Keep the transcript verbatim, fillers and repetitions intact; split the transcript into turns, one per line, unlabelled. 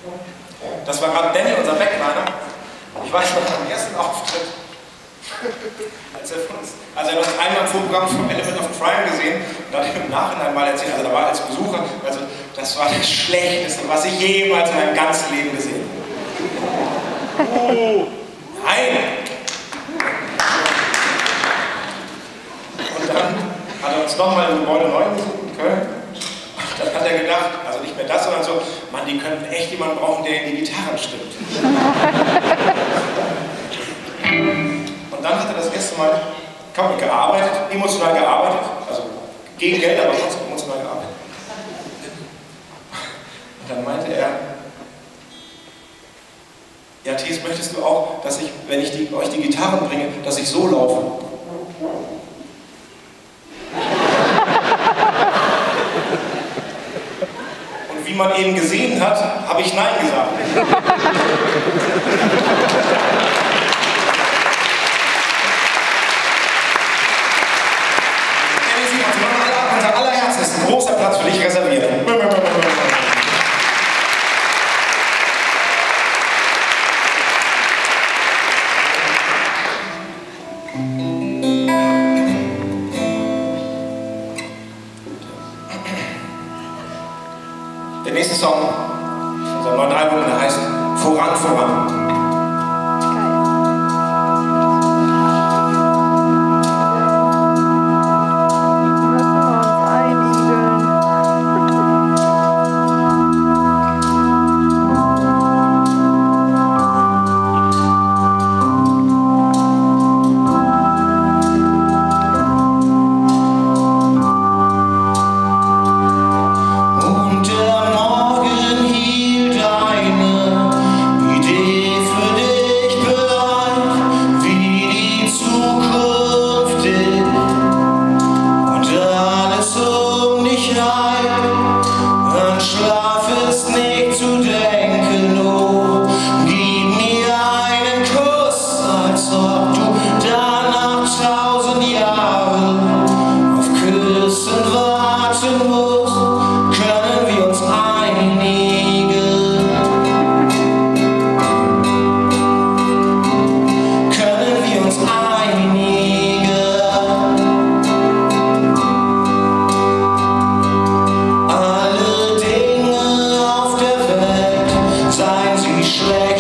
Das war gerade Danny, unser Backliner. Ich weiß noch, beim ersten Auftritt, als er von uns, also er hat uns einmal im Vorprogramm von Element of Crime gesehen und hat ihm im Nachhinein mal erzählt, also da war er als Besucher, also das war das Schlechteste, was ich jemals in meinem ganzen Leben gesehen habe. Oh, nein! Und dann hat er uns nochmal im Gebäude neu besucht in Köln. Dann hat er gedacht, also nicht mehr das, sondern so, Mann, die könnten echt jemanden brauchen, der in die Gitarren stimmt. Und dann hat er das erste Mal kaum gearbeitet, emotional gearbeitet, also gegen Geld, aber trotzdem emotional gearbeitet. Und dann meinte er, ja Thies, möchtest du auch, dass ich, wenn ich die, euch die Gitarren bringe, dass ich so laufe? Wie man eben gesehen hat, habe ich Nein gesagt. Unser aller Herzen ist ein großer Platz für dich reserviert. Der nächste Song von unserem neuen Album, der heißt Voran, Voran.
Schlecht.